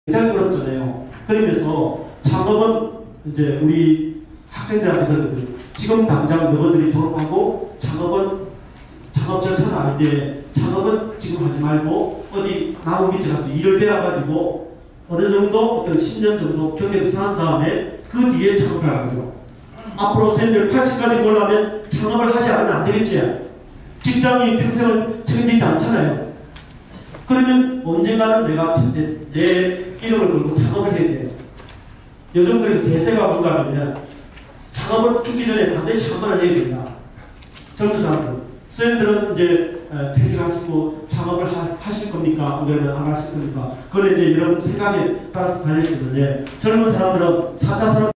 굉장히 그렇잖아요. 그러면서 창업은 이제 우리 학생들한테 그러거든요. 지금 당장 너희들이 졸업하고 창업 절차는 아닌데 창업은 지금 하지 말고 어디 나무 밑에 가서 일을 배워가지고 어느 정도 어떤 10년 정도 경력을 쌓은 다음에 그 뒤에 창업을 하거든요. 앞으로 선생님들 80까지 보려면 창업을 하지 않으면 안 되겠지. 직장이 평생을 책임지지 않잖아요. 그러면 언젠가는 내가 내 이름을 걸고 창업을 해야 돼요. 요즘 그래서 대세가 뭔가 하면 창업을 죽기 전에 반드시 한 번은 해야 된다. 젊은 사람들. 선생님들은 이제 퇴직하시고 창업을 하실 겁니까? 아니면 안 하실 겁니까? 그건 이제 여러분 생각에 따라서 달려있거든요. 젊은 사람들은 4차 산업